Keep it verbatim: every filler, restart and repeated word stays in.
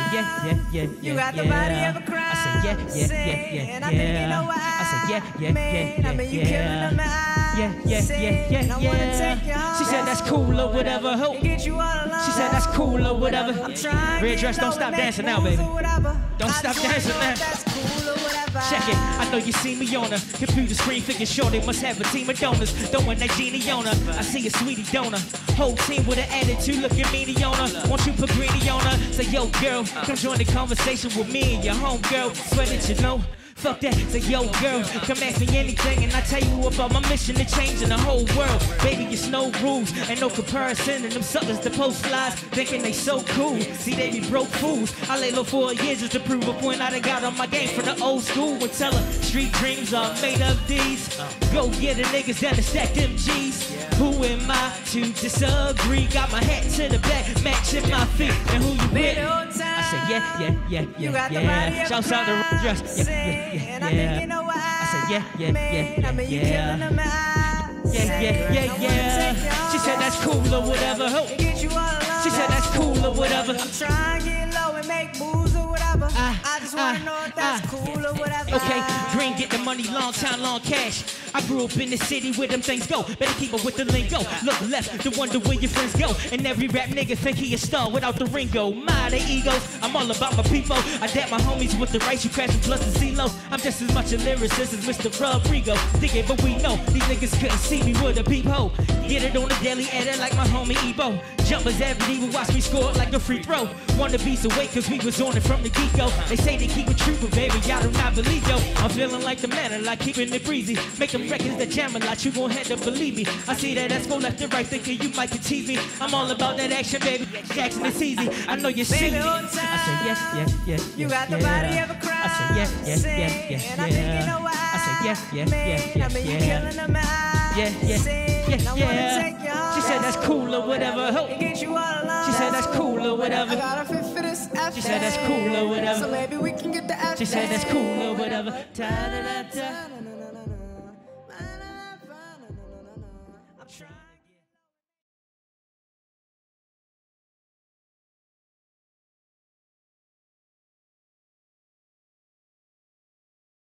yeah, yeah, yeah, yeah. You got the body of a crime. I said, yeah, yeah, yeah, yeah, And I think you know why. I said, yeah, yeah, Man, yeah, I mean, you killing yeah, them yeah. Yeah, yeah, yeah, yeah, I wanna take you home. She said that's cool or whatever. Ho. And get you all alone. She said that's cool or whatever. I'm trying. Red dress, don't stop dancing now, baby. Don't stop dancing now. That's cool or whatever. Check it, I know you see me on a computer screen, figure sure they must have a team of donors. Throwing that genie on her, I see a sweetie donor. Whole team with an attitude, looking meanie on her. Won't you put greenie on her? Say, yo, girl, come join the conversation with me and your home girl. Swear that you know. Fuck that, say yo girl, come ask me anything and I tell you about my mission to changing the whole world. Baby, it's no rules and no comparison, and them suckers that post lies thinking they so cool. See, they be broke fools. I lay low for a year just to prove a point I done got on my game from the old school. And tell her street dreams are made of these. Go get the niggas down to stack them G's. Who am I to disagree? Got my hat to the back, matching my feet. And who you with? I say yeah, yeah, yeah, You got yeah, the body yeah. of Shouts out to Dress. Yeah, yeah. And I think you know why. I said, yeah, yeah, yeah, I mean, you yeah. killing them Yeah, yeah, yeah, yeah. She said that's cool or whatever. Ho. Get you all alone. She said that's cool or whatever. I'm trying to get low and make moves or whatever. Ah, I just wanna ah, know if that's ah. cool or whatever. Okay, green get the money, long time, long cash. I grew up in the city where them things go. Better keep up with the lingo. Look left to wonder where your friends go. And every rap nigga think he a star without the Ringo. My, they egos. I'm all about my people. I dap my homies with the rice you crashing plus the C-Lo. I'm just as much a lyricist as Mister Rodrigo. Dig it, but we know these niggas couldn't see me with a peephole. Get it on the daily edit like my homie Ebo. Jumpers every day will watch me score like a free throw. Wanna be so awake cause we was on it from the get-go. They say they keep it true, but baby, y'all do not believe, yo. I'm feeling like the man, I like keeping it breezy. Making records that jam a lot, you gon' have to believe me. I see that that's go left and right, thinking you might can tease me. I'm all about that action, baby. Jackson, it's easy. I know you see me. I say yes, yes, yes, You yes, got the yeah. body of a crime. I say yes, yes, yes, yes, And I think you know yeah. why. I say yes, yes, Man, yes, I yes, mean, you yeah. killing them Yeah, yeah, yeah, yeah. She said that's cool or whatever. Ho. Get you all alone. She said that's cool or I whatever. got a fit for this after. She said that's cool or whatever. So maybe we can get the after. She said that's cool or whatever. Ta-da-da-da.